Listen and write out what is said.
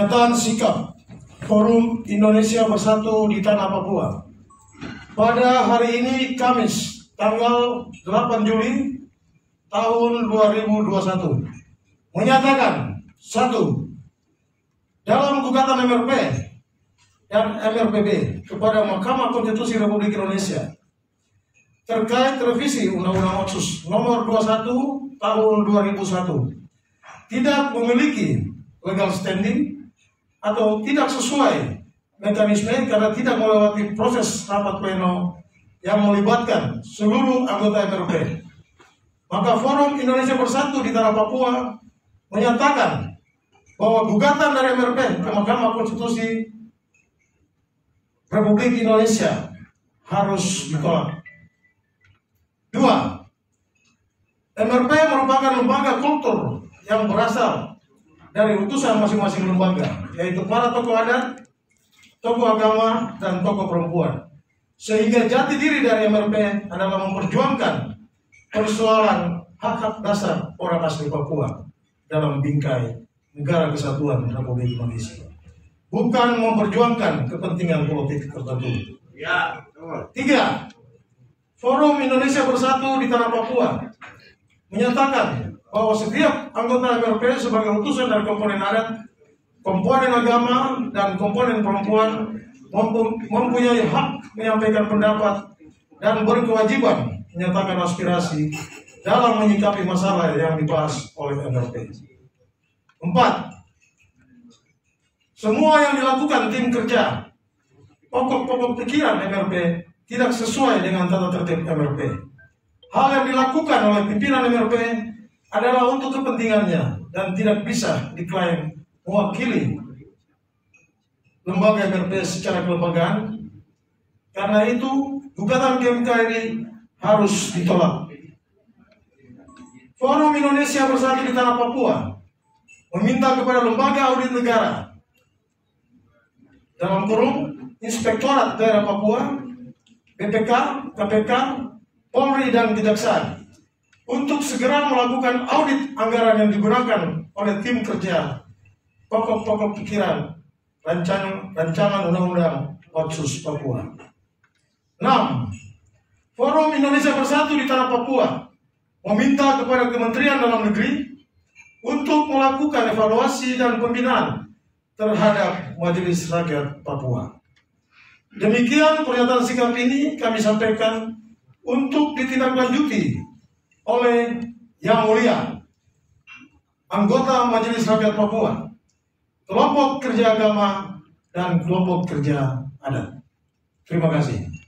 Pernyataan sikap Forum Indonesia Bersatu di Tanah Papua pada hari ini Kamis tanggal 8 Juli tahun 2021 menyatakan: 1. Dalam gugatan MRP dan MRPB kepada Mahkamah Konstitusi Republik Indonesia terkait revisi Undang-Undang Otsus Nomor 21 Tahun 2001 tidak memiliki legal standing atau tidak sesuai mekanisme karena tidak melewati proses rapat pleno yang melibatkan seluruh anggota MRP. Maka Forum Indonesia Bersatu di Tanah Papua menyatakan bahwa gugatan dari MRP ke Mahkamah Konstitusi Republik Indonesia harus ditolak. 2. MRP merupakan lembaga kultur yang berasal dari utusan masing-masing lembaga, yaitu para tokoh adat, tokoh agama, dan tokoh perempuan. Sehingga jati diri dari MRP adalah memperjuangkan persoalan hak-hak dasar orang asli Papua dalam bingkai Negara Kesatuan Republik Indonesia, bukan memperjuangkan kepentingan politik tertentu. 3. Forum Indonesia Bersatu di Tanah Papua menyatakan bahwa setiap anggota MRP sebagai utusan dari komponen adat, komponen agama, dan komponen perempuan mempunyai hak menyampaikan pendapat dan berkewajiban menyatakan aspirasi dalam menyikapi masalah yang dibahas oleh MRP. 4. Semua yang dilakukan tim kerja pokok-pokok pikiran MRP tidak sesuai dengan tata tertib MRP. Hal yang dilakukan oleh pimpinan MRP adalah untuk kepentingannya dan tidak bisa diklaim mewakili lembaga MRP secara kelembagaan. Karena itu, gugatan ke MKRI harus ditolak. Forum Indonesia Bersatu di Tanah Papua meminta kepada lembaga audit negara, dalam kurung Inspektorat Daerah Papua, BPK, KPK, Polri, dan Kejaksaan, untuk segera melakukan audit anggaran yang digunakan oleh tim kerja pokok-pokok pikiran rancangan undang-undang Otsus Papua. 6. Forum Indonesia Bersatu di Tanah Papua meminta kepada Kementerian Dalam Negeri untuk melakukan evaluasi dan pembinaan terhadap Majelis Rakyat Papua. Demikian pernyataan sikap ini kami sampaikan untuk ditindaklanjuti oleh Yang Mulia anggota Majelis Rakyat Papua, kelompok kerja agama, dan kelompok kerja adat. Terima kasih.